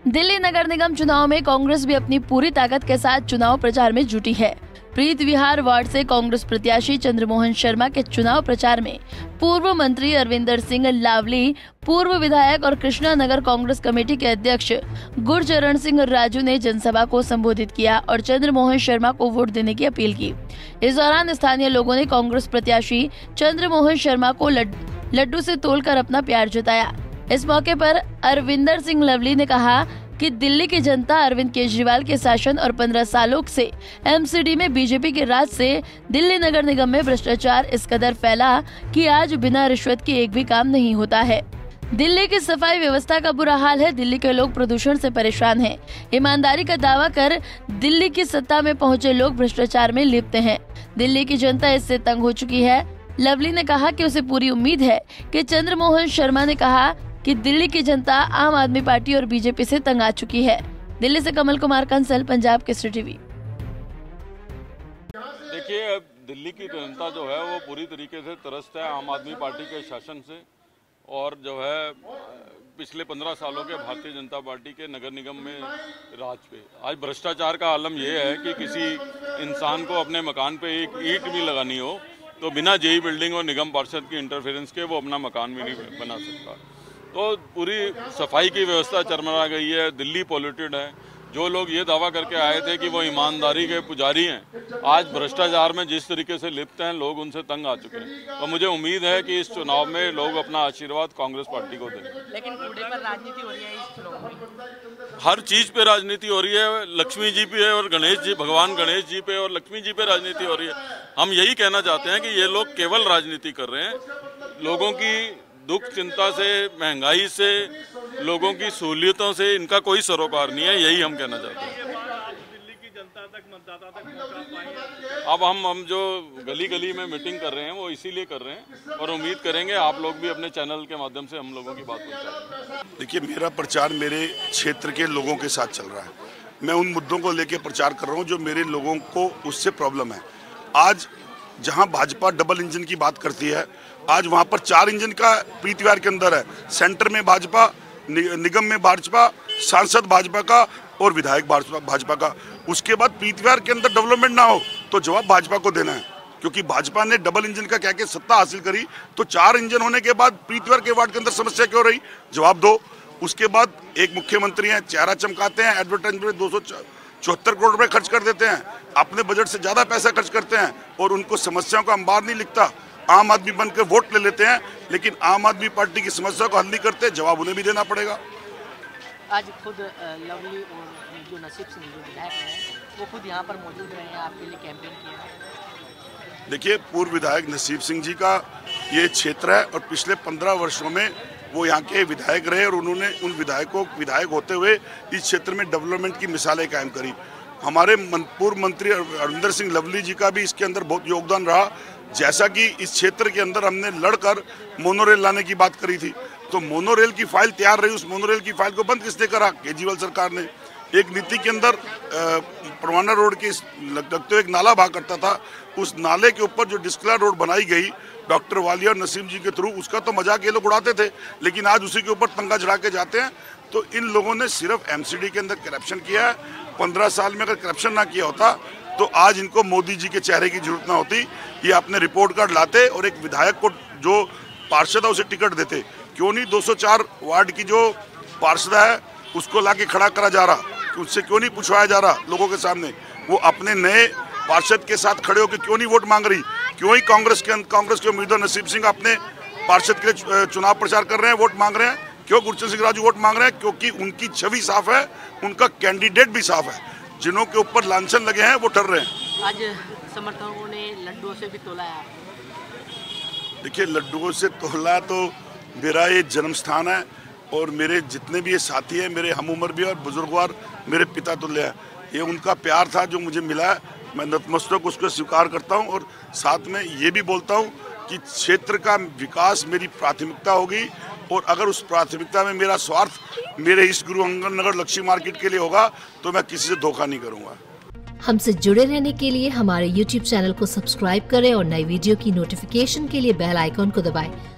दिल्ली नगर निगम चुनाव में कांग्रेस भी अपनी पूरी ताकत के साथ चुनाव प्रचार में जुटी है। प्रीत विहार वार्ड से कांग्रेस प्रत्याशी चंद्रमोहन शर्मा के चुनाव प्रचार में पूर्व मंत्री अरविंदर सिंह लावली, पूर्व विधायक और कृष्णा नगर कांग्रेस कमेटी के अध्यक्ष गुरचरण सिंह राजू ने जनसभा को संबोधित किया और चंद्रमोहन शर्मा को वोट देने की अपील की। इस दौरान स्थानीय लोगों ने कांग्रेस प्रत्याशी चंद्रमोहन शर्मा को लड्डू से तोलकर अपना प्यार जताया। इस मौके पर अरविंदर सिंह लवली ने कहा कि दिल्ली की जनता अरविंद केजरीवाल के शासन और 15 सालों से एमसीडी में बीजेपी के राज से दिल्ली नगर निगम में भ्रष्टाचार इस कदर फैला कि आज बिना रिश्वत के एक भी काम नहीं होता है। दिल्ली की सफाई व्यवस्था का बुरा हाल है। दिल्ली के लोग प्रदूषण से परेशान हैं। ईमानदारी का दावा कर दिल्ली की सत्ता में पहुंचे लोग भ्रष्टाचार में लिप्त हैं। दिल्ली की जनता इससे तंग हो चुकी है। लवली ने कहा कि उसे पूरी उम्मीद है कि चंद्रमोहन शर्मा ने कहा कि दिल्ली की जनता आम आदमी पार्टी और बीजेपी से तंग आ चुकी है। दिल्ली से कमल कुमार कंसल, पंजाब केसरी टीवी। देखिए, अब दिल्ली की जनता जो है वो पूरी तरीके से त्रस्त है आम आदमी पार्टी के शासन से और जो है पिछले 15 सालों के भारतीय जनता पार्टी के नगर निगम में राज पे। आज भ्रष्टाचार का आलम यह है कि किसी इंसान को अपने मकान पे एक ईंट भी लगानी हो तो बिना जेई बिल्डिंग और निगम पार्षद की इंटरफेरेंस के वो अपना मकान भी नहीं बना सकता। तो पूरी सफाई की व्यवस्था चरमरा गई है। दिल्ली पॉल्यूटेड है। जो लोग ये दावा करके आए थे कि वो ईमानदारी के पुजारी हैं, आज भ्रष्टाचार में जिस तरीके से लिप्त हैं, लोग उनसे तंग आ चुके हैं। तो मुझे उम्मीद है कि इस चुनाव में लोग अपना आशीर्वाद कांग्रेस पार्टी को देंगे। लेकिन कूड़े पर राजनीति हो रही है इस चुनाव में। हर चीज पे राजनीति हो रही है। लक्ष्मी जी पे और गणेश जी, भगवान गणेश जी पे और लक्ष्मी जी पे राजनीति हो रही है। हम यही कहना चाहते हैं कि ये लोग केवल राजनीति कर रहे हैं। लोगों की दुख चिंता से, महंगाई से, लोगों की सहूलियतों से इनका कोई सरोकार नहीं है। यही हम कहना चाहते हैं। दिल्ली की जनता तक, मतदाता तक पहुंचा पाए। अब हम जो गली गली में मीटिंग कर रहे हैं वो इसीलिए कर रहे हैं और उम्मीद करेंगे आप लोग भी अपने चैनल के माध्यम से हम लोगों की बात पहुंचाएंगे। देखिए, मेरा प्रचार मेरे क्षेत्र के लोगों के साथ चल रहा है। मैं उन मुद्दों को लेकर प्रचार कर रहा हूँ जो मेरे लोगों को उससे प्रॉब्लम है। आज जहां भाजपा डबल इंजन की बात करती है, आज वहां पर 4 इंजन का प्रीत विहार के अंदर है। सेंटर में भाजपा, निगम में भाजपा, सांसद भाजपा का और विधायक भाजपा का। उसके बाद प्रीत विहार के अंदर डेवलपमेंट ना हो तो जवाब भाजपा को देना है, क्योंकि भाजपा ने डबल इंजन का कह के सत्ता हासिल करी। तो 4 इंजन होने के बाद प्रीत विहार के वार्ड के अंदर समस्या क्यों रही, जवाब दो। उसके बाद एक मुख्यमंत्री हैं, चेहरा चमकाते हैं, एडवर्टाइजमेंट 274 करोड़ रुपए खर्च कर देते हैं, अपने बजट से ज्यादा पैसा खर्च करते हैं और उनको समस्याओं का अंबार नहीं लिखता। आम आदमी बनकर वोट ले लेते हैं, लेकिन आम आदमी पार्टी की समस्या को हल नहीं करते। जवाब उन्हें भी देना पड़ेगा। आज खुद लवली और जो नसीब सिंह जो विधायक हैं वो खुद यहाँ पर मौजूद रहे हैं, आपके लिए कैंपेन किया। देखिए, पूर्व विधायक नसीब सिंह जी का ये क्षेत्र है और पिछले 15 वर्षों में वो यहाँ के विधायक रहे और उन्होंने उन विधायक होते हुए इस क्षेत्र में डेवलपमेंट की मिसालें कायम करी। हमारे पूर्व मंत्री अरविंदर सिंह लवली जी का भी इसके अंदर बहुत योगदान रहा। जैसा कि इस क्षेत्र के अंदर हमने लड़कर मोनोरेल लाने की बात करी थी, तो मोनोरेल की फाइल तैयार रही। उस मोनोरेल की फाइल को बंद किसने करा? केजरीवाल सरकार ने। एक नीति के अंदर परवाना रोड के लगते हुए एक नाला बहा करता था, उस नाले के ऊपर जो डिस्कला रोड बनाई गई डॉक्टर वालिया और नसीम जी के थ्रू, उसका तो मजाक ये लोग उड़ाते थे, लेकिन आज उसी के ऊपर तंगा चढ़ा के जाते हैं। तो इन लोगों ने सिर्फ एमसीडी के अंदर करप्शन किया है। 15 साल में अगर करप्शन ना किया होता तो आज इनको मोदी जी के चेहरे की जरूरत ना होती। ये अपने रिपोर्ट कार्ड लाते और एक विधायक को जो पार्षद है उसे टिकट देते। क्यों नहीं 204 वार्ड की जो पार्षद है उसको लाके खड़ा करा जा रहा, उससे क्यों नहीं पूछवाया जा रहा लोगों के सामने? वो अपने नए पार्षद के साथ खड़े होकर क्यों नहीं वोट मांग रही? क्यों ही कांग्रेस के उम्मीदवार नसीब सिंह अपने पार्षद के लिए चुनाव प्रचार कर रहे हैं, वोट मांग रहे हैं? क्यों गुरचरण सिंह राजू वोट मांग रहे हैं? क्योंकि उनकी छवि साफ है, उनका कैंडिडेट भी साफ है। जिन्हों के ऊपर लांछन लगे हैं वो ठहर रहे हैं। आज समर्थकों ने लड्डुओं से भी तोला है। देखिए, लड्डुओं से तोला तो मेरा ये जन्म स्थान है और मेरे जितने भी ये साथी हैं, मेरे हम उम्र भी और बुजुर्गवार मेरे पिता तुल्य है। ये उनका प्यार था जो मुझे मिला है। मैं नतमस्तक उसको स्वीकार करता हूँ और साथ में ये भी बोलता हूँ कि क्षेत्र का विकास मेरी प्राथमिकता होगी और अगर उस प्राथमिकता में मेरा स्वार्थ मेरे इस गुरु अंगद नगर लक्ष्मी मार्केट के लिए होगा तो मैं किसी से धोखा नहीं करूँगा। हमसे जुड़े रहने के लिए हमारे YouTube चैनल को सब्सक्राइब करें और नई वीडियो की नोटिफिकेशन के लिए बेल आइकॉन को दबाएं।